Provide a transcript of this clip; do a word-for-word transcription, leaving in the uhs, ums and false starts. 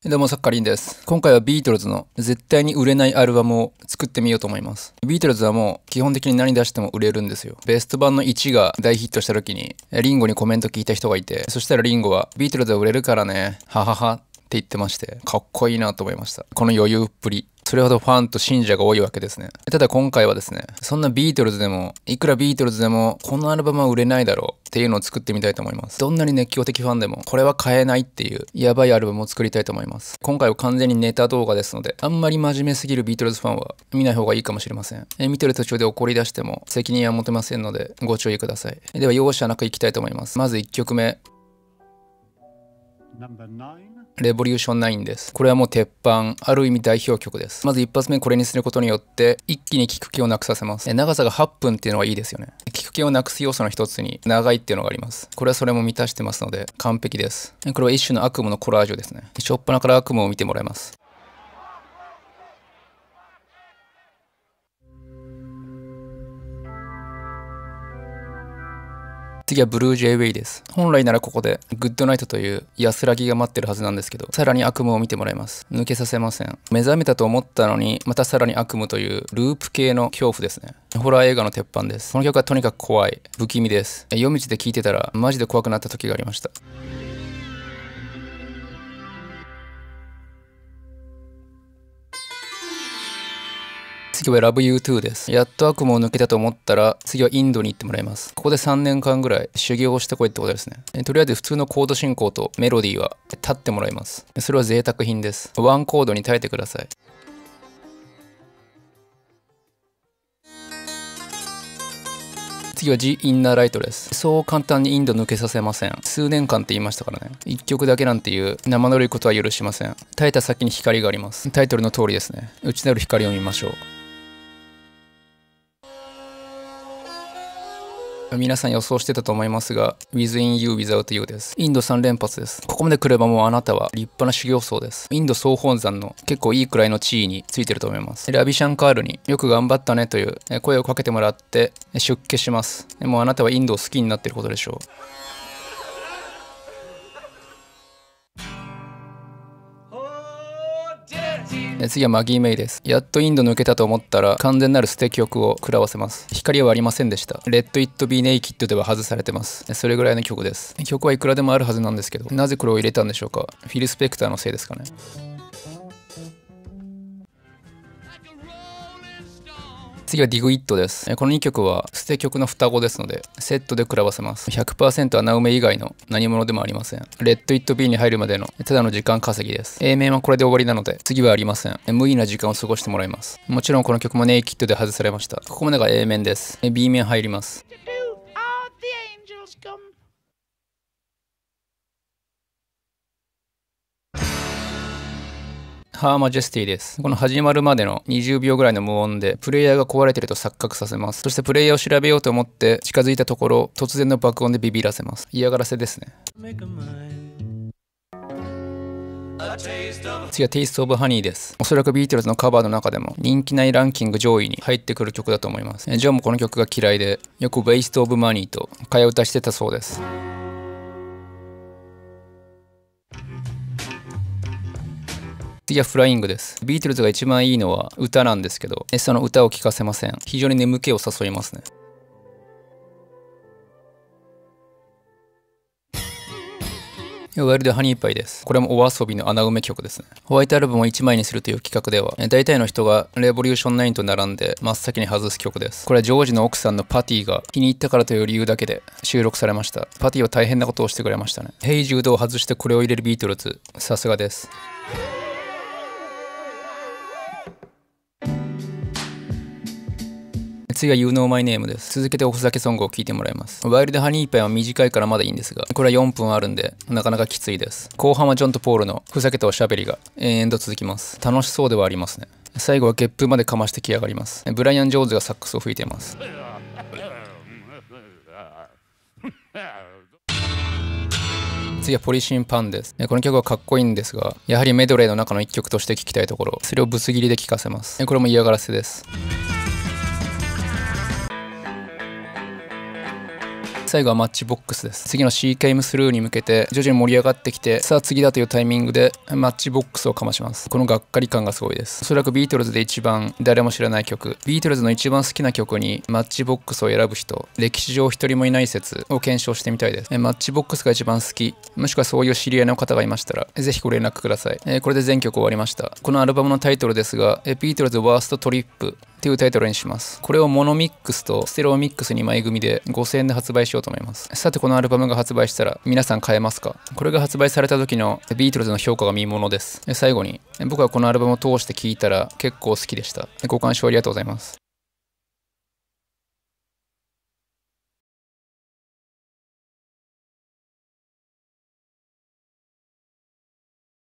どうも、サッカリンです。今回はビートルズの絶対に売れないアルバムを作ってみようと思います。ビートルズはもう基本的に何出しても売れるんですよ。ベスト版のいちが大ヒットした時に、リンゴにコメント聞いた人がいて、そしたらリンゴはビートルズは売れるからね、はははって言ってまして、かっこいいなと思いました。この余裕っぷり。それほどファンと信者が多いわけですね。ただ今回はですね、そんなビートルズでも、いくらビートルズでも、このアルバムは売れないだろうっていうのを作ってみたいと思います。どんなに熱狂的ファンでも、これは買えないっていう、やばいアルバムを作りたいと思います。今回は完全にネタ動画ですので、あんまり真面目すぎるビートルズファンは見ない方がいいかもしれません。え見てる途中で怒り出しても、責任は持てませんので、ご注意ください。では容赦なくいきたいと思います。まずいっきょくめ。レボリューションナインです。これはもう鉄板、ある意味代表曲です。まず一発目これにすることによって、一気に聞く気をなくさせます。長さがはっぷんっていうのがいいですよね。聞く気をなくす要素の一つに、長いっていうのがあります。これはそれも満たしてますので、完璧です。これは一種の悪夢のコラージュですね。しょっぱなから悪夢を見てもらいます。次はブルージェイウェイです。本来ならここでグッドナイトという安らぎが待ってるはずなんですけど、さらに悪夢を見てもらいます。抜けさせません。目覚めたと思ったのに、またさらに悪夢というループ系の恐怖ですね。ホラー映画の鉄板です。この曲はとにかく怖い、不気味です。夜道で聴いてたらマジで怖くなった時がありました。次は ラブユートゥー です。やっと悪夢を抜けたと思ったら、次はインドに行ってもらいます。ここでさんねんかんぐらい修行をしてこいってことですね。とりあえず普通のコード進行とメロディーは立ってもらいます。それは贅沢品です。ワンコードに耐えてください。次は ジ・インナーライトです。そう簡単にインド抜けさせません。数年間って言いましたからね。一曲だけなんていう生ぬるいことは許しません。耐えた先に光があります。タイトルの通りですね。内なる光を見ましょう。皆さん予想してたと思いますが、Within You Without You です。インドさん連発です。ここまで来ればもうあなたは立派な修行僧です。インド総本山の結構いいくらいの地位についてると思います。ラビシャンカールによく頑張ったねという声をかけてもらって出家します。もうあなたはインドを好きになっていることでしょう。次はマギー・メイです。やっとインド抜けたと思ったら完全なる捨て曲を食らわせます。光はありませんでした。レッド・イット・ビー・ネイキッドでは外されてます。それぐらいの曲です。曲はいくらでもあるはずなんですけど、なぜこれを入れたんでしょうか。フィル・スペクターのせいですかね。次はディグイットです。このにきょくは捨て曲の双子ですので、セットで食らわせます。ひゃくパーセント 穴埋め以外の何者でもありません。レッド・イット・ビーに入るまでのただの時間稼ぎです。A 面はこれで終わりなので、次はありません。無意味な時間を過ごしてもらいます。もちろんこの曲もネイキッドで外されました。ここまでが A 面です。B 面入ります。ハーマジェスティです。この始まるまでのにじゅうびょうぐらいの無音で、プレイヤーが壊れてると錯覚させます。そしてプレイヤーを調べようと思って近づいたところ、突然の爆音でビビらせます。嫌がらせですね。次は Taste of Honey です。おそらくビートルズのカバーの中でも人気ないランキング上位に入ってくる曲だと思います。ジョンもこの曲が嫌いで、よく Waste of Money と替え歌してたそうです。次はフライングです。ビートルズが一番いいのは歌なんですけど、その歌を聴かせません。非常に眠気を誘いますね。ワイルドハニーパイです。これもお遊びの穴埋め曲ですね。ホワイトアルバムをいちまいにするという企画では、大体の人がレボリューションナインと並んで真っ先に外す曲です。これはジョージの奥さんのパティが気に入ったからという理由だけで収録されました。パティは大変なことをしてくれましたね。ヘイジュードを外してこれを入れるビートルズ、さすがです。次は You Know My Name です。続けておふざけソングを聴いてもらいます。ワイルドハニーパイは短いからまだいいんですが、これはよんぷんあるんで、なかなかきついです。後半はジョンとポールのふざけたおしゃべりが延々と続きます。楽しそうではありますね。最後はゲップまでかましてきやがります。ブライアン・ジョーンズがサックスを吹いています。次はポリシンパンです。この曲はかっこいいんですが、やはりメドレーの中の一曲として聴きたいところ、それをぶつ切りで聴かせます。これも嫌がらせです。 最後はマッチボックスです。次の シーケーエム スルーに向けて徐々に盛り上がってきて、さあ次だというタイミングでマッチボックスをかまします。このがっかり感がすごいです。おそらくビートルズで一番誰も知らない曲、ビートルズの一番好きな曲にマッチボックスを選ぶ人、歴史上一人もいない説を検証してみたいです。えマッチボックスが一番好き、もしくはそういう知り合いの方がいましたら、ぜひご連絡ください。えこれで全曲終わりました。このアルバムのタイトルですが、ビートルズワーストトリップっていうタイトルにします。これをモノミックスとステレオミックスにまい組でごせんえんで発売しようと思います。さてこのアルバムが発売したら皆さん買えますか？これが発売された時のビートルズの評価が見ものです。最後に僕はこのアルバムを通して聴いたら結構好きでした。ご鑑賞ありがとうございます。